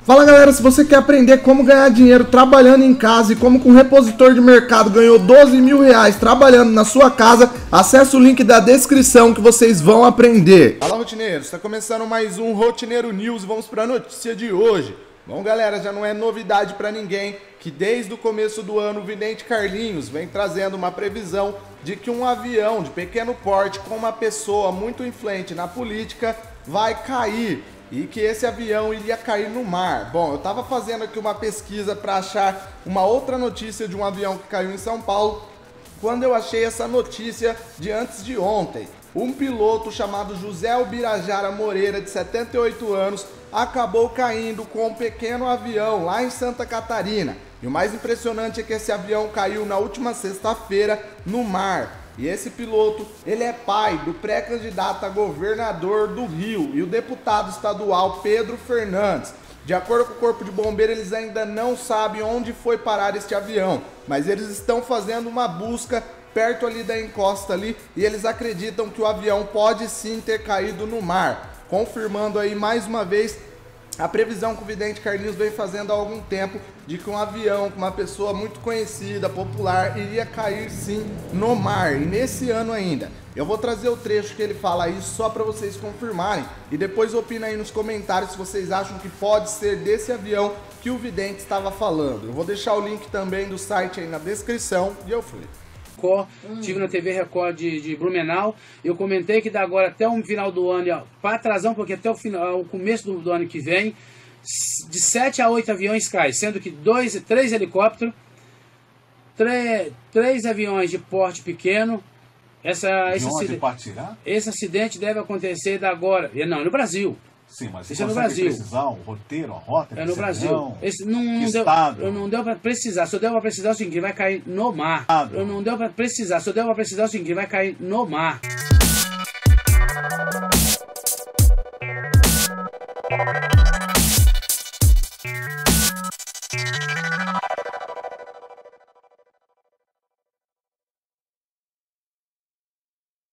Fala galera, se você quer aprender como ganhar dinheiro trabalhando em casa e como com um repositor de mercado ganhou 12 mil reais trabalhando na sua casa, acesse o link da descrição que vocês vão aprender. Fala rotineiros, está começando mais um Rotineiro News e vamos para a notícia de hoje. Bom galera, já não é novidade para ninguém que desde o começo do ano o vidente Carlinhos vem trazendo uma previsão de que um avião de pequeno porte com uma pessoa muito influente na política vai cair. E que esse avião iria cair no mar. Bom, eu estava fazendo aqui uma pesquisa para achar uma outra notícia de um avião que caiu em São Paulo, quando eu achei essa notícia de antes de ontem. Um piloto chamado José Ubirajara Moreira, de 78 anos, acabou caindo com um pequeno avião lá em Santa Catarina. E o mais impressionante é que esse avião caiu na última sexta-feira no mar. E esse piloto, ele é pai do pré-candidato a governador do Rio e o deputado estadual Pedro Fernandes. De acordo com o Corpo de Bombeiros, eles ainda não sabem onde foi parar este avião, mas eles estão fazendo uma busca perto ali da encosta ali e eles acreditam que o avião pode sim ter caído no mar, confirmando aí mais uma vez a previsão que o vidente Carlinhos vem fazendo há algum tempo de que um avião com uma pessoa muito conhecida, popular, iria cair sim no mar, e nesse ano ainda. Eu vou trazer o trecho que ele fala isso só para vocês confirmarem e depois opina aí nos comentários se vocês acham que pode ser desse avião que o vidente estava falando. Eu vou deixar o link também do site aí na descrição e eu fui. Estive na TV Record de Blumenau. Eu comentei que da agora até o final do ano, para atrasar um pouquinho, até o final, o começo do ano que vem, de 7 a 8 aviões caem, sendo que 3 helicópteros, 3 aviões de porte pequeno. Esse acidente deve acontecer da agora. Não, no Brasil. Sim, mas isso é no Brasil. Precisar o roteiro, a rota? É no Brasil. Esse não deu para precisar. Só deu para precisar o seguinte: vai cair no mar. Não deu para precisar. Só deu para precisar o seguinte: vai cair no mar.